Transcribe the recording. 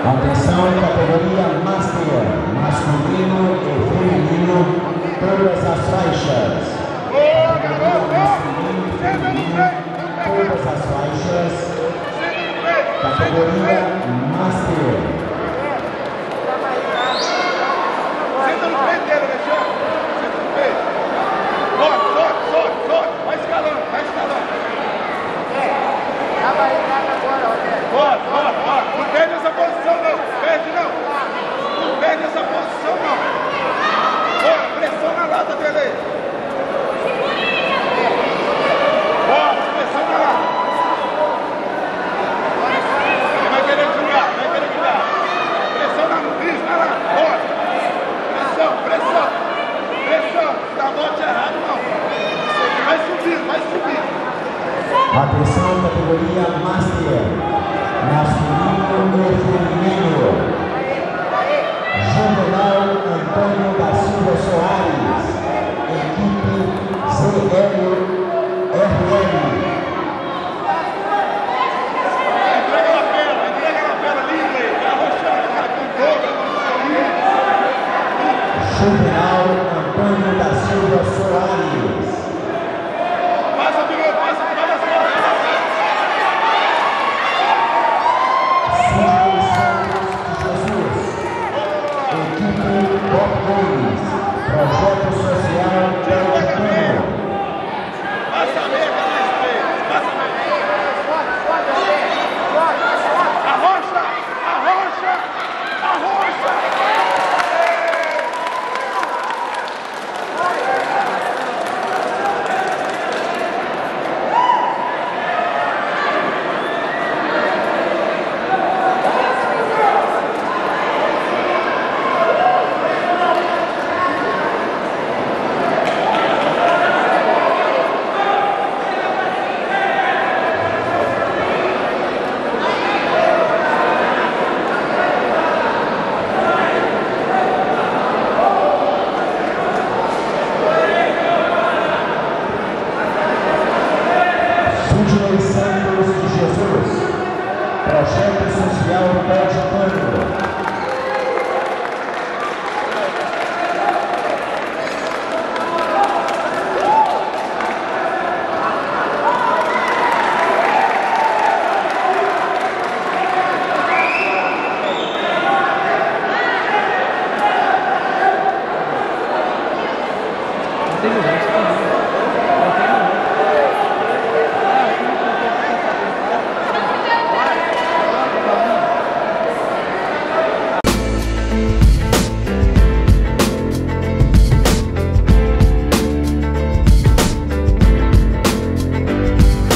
Atenção, categoria Master, masculino e feminino, todas as faixas. Categoria masculino e feminino, todas as faixas. Categoria Master. Senta no peito dele, Alexandre. Senta no peito. Sobe. Vai escalando. Vai agora, Rogério. Bora. Não perde essa posição, não. Não perde essa posição, não. Bora, pressiona a lata dele aí. Bora, pressiona a lata. Ele vai querer jogar. Pressiona no piso, vai lá. Bora. Pressão. Dá bote errado, não. Vai subir. Atenção, categoria Master, masculino e feminino. Juvenal Antônio da Silva Soares, equipe CLRL. Entrega na pela, livre. Arrochando, cara, com toga. Juvenal Antônio da Silva Soares. Passa. Sidney Santos de Jesus, equipe Top Gomes, projeto social Telecano. Passa meia, passa meia. Arrocha. Sidney Santos de Jesus, projeto social Telecano. Tem lugar.